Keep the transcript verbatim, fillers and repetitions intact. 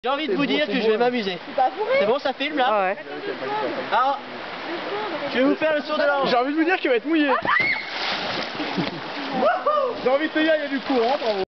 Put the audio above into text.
J'ai envie de vous dire que je vais m'amuser. C'est bon, ça filme là? Ah ouais. Alors, je vais vous faire le saut de l'ange. J'ai envie de vous dire qu'il va être mouillé. J'ai envie de te dire, il y a du courant, bravo.